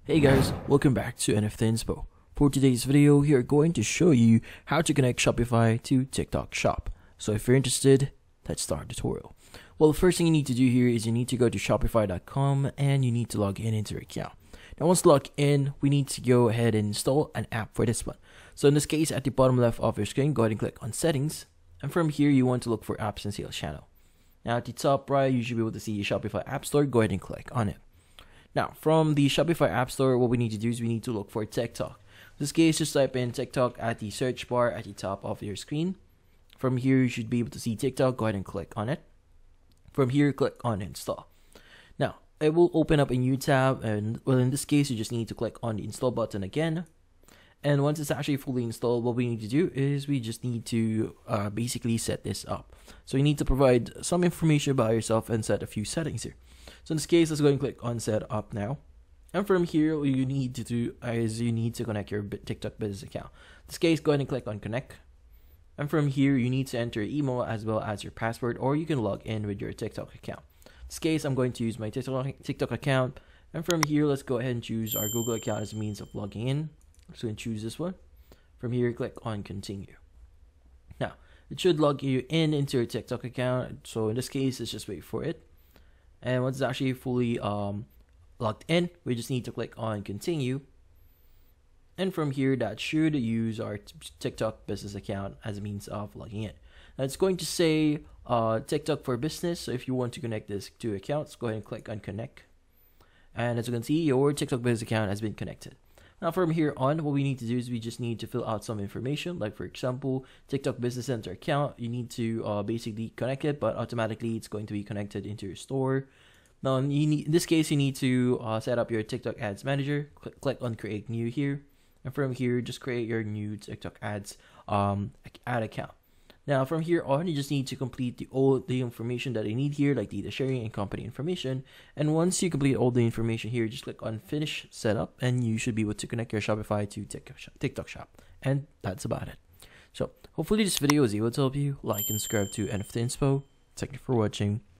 Hey guys, welcome back to NFT Inspo. For today's video, we are going to show you how to connect Shopify to TikTok Shop. So if you're interested, let's start the tutorial. Well, the first thing you need to do here is you need to go to shopify.com and you need to log in into your account. Now once logged in, we need to go ahead and install an app for this one. So in this case, at the bottom left of your screen, go ahead and click on settings. And from here, you want to look for apps and sales channel. Now at the top right, you should be able to see Shopify App Store. Go ahead and click on it. Now, from the Shopify App Store, what we need to do is we need to look for TikTok. In this case, just type in TikTok at the search bar at the top of your screen. From here, you should be able to see TikTok. Go ahead and click on it. From here, click on Install. Now, it will open up a new tab, and well, in this case, you just need to click on the Install button again. And once it's actually fully installed, what we need to do is we just need to basically set this up. So you need to provide some information about yourself and set a few settings here. So in this case, let's go and click on set up now. And from here, what you need to do is you need to connect your TikTok business account. In this case, go ahead and click on connect. And from here, you need to enter your email as well as your password, or you can log in with your TikTok account. In this case, I'm going to use my TikTok account. And from here, let's go ahead and choose our Google account as a means of logging in. So you can choose this one. From here, click on continue. Now, it should log you into your TikTok account. So in this case, let's just wait for it. And once it's actually fully logged in, we just need to click on continue. And from here, that should use our TikTok business account as a means of logging in. Now it's going to say TikTok for business. So if you want to connect this to accounts, go ahead and click on connect. And as you can see, your TikTok business account has been connected. Now from here on, what we need to do is we just need to fill out some information. Like for example, TikTok Business Center account, you need to basically connect it, but automatically it's going to be connected into your store. Now in this case, you need to set up your TikTok Ads Manager. Click on Create New here. And from here, just create your new TikTok Ads ad account. Now from here on, you just need to complete the information that you need here, like data sharing and company information. And once you complete all the information here, just click on Finish Setup, and you should be able to connect your Shopify to TikTok Shop. And that's about it. So hopefully this video was able to help you. Like and subscribe to NFT Inspo. Thank you for watching.